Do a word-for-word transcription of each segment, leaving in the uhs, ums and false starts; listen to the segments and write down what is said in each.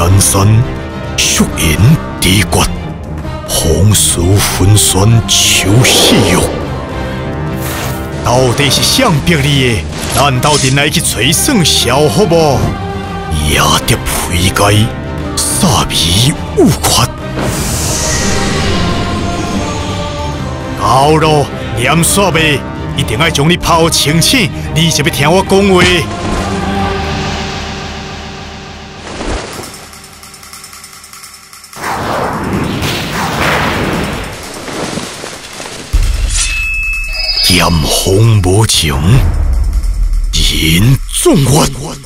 天山，血缘地决，风俗纷纂求戏欲。到底是谁逼你的？咱斗阵来去找算小好无？也得推介煞迷误缺。到咯，念煞未？一定要将你抛清醒，你是要听我讲话。剑锋无情，人纵怨。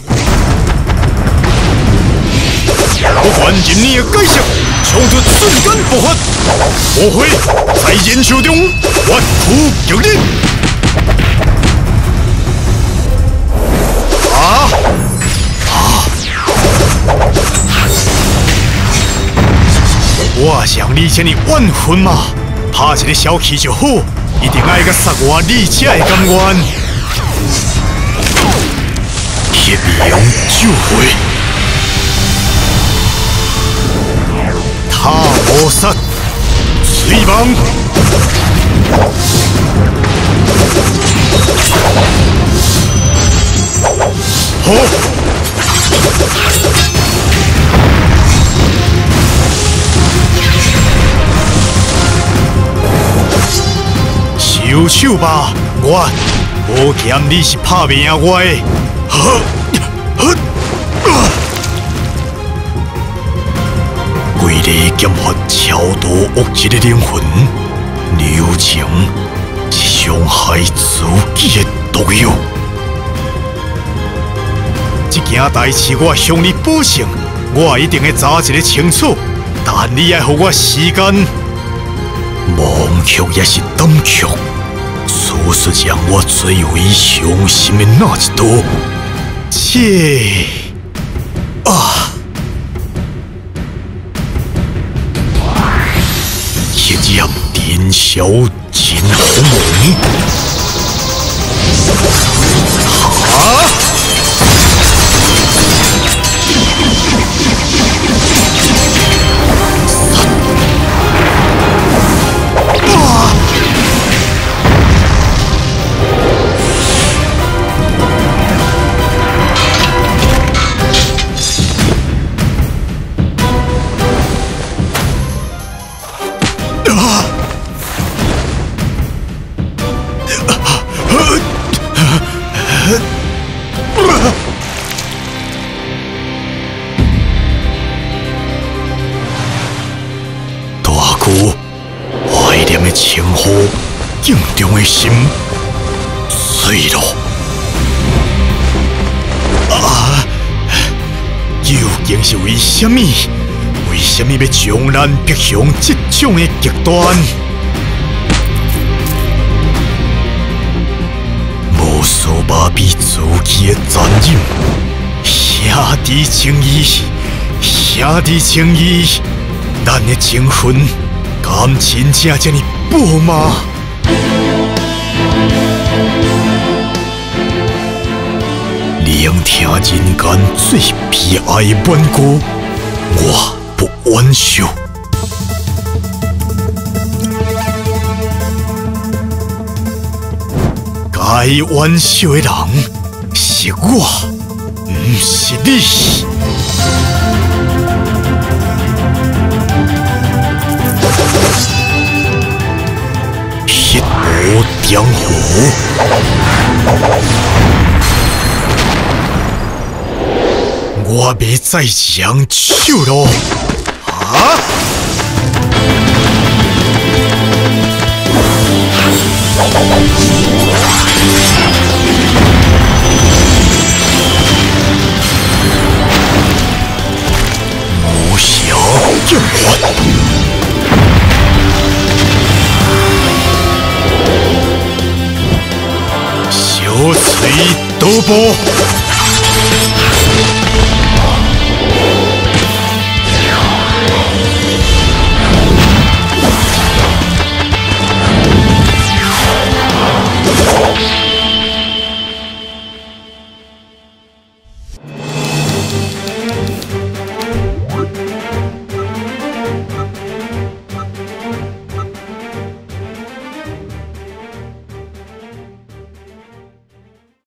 不管人你的解释，冲突瞬间爆发，无悔在燃烧中越苦激烈。啊啊！我想你这么怨恨嘛，拍一个小气就好。一定爱甲杀我，你才会甘愿。一鸣就会，他无杀，随亡。好。收手吧，我无嫌你是拍命我的。呵，呵，规个剑法超度恶极的灵魂，留情是伤害自己的毒药。这件代志我向你保证，我一定会查一个清楚，但你要给我时间。忘却也是胆怯。此事让我最为伤心的那一道，这啊，一念天晓真鸿蒙，啊！怀念的称呼，敬重的心，碎了。啊！究竟是为什么？为什么要将咱逼向这种的极端？无数麻痹自己的残忍，兄弟情义，兄弟情义，咱的情分。敢真正这么薄吗？聆听人间最悲哀的挽歌，我不挽手。该挽手的人是我，不是你。一波江湖，我别再扬手了！啊！无暇剑法。小锤刀波。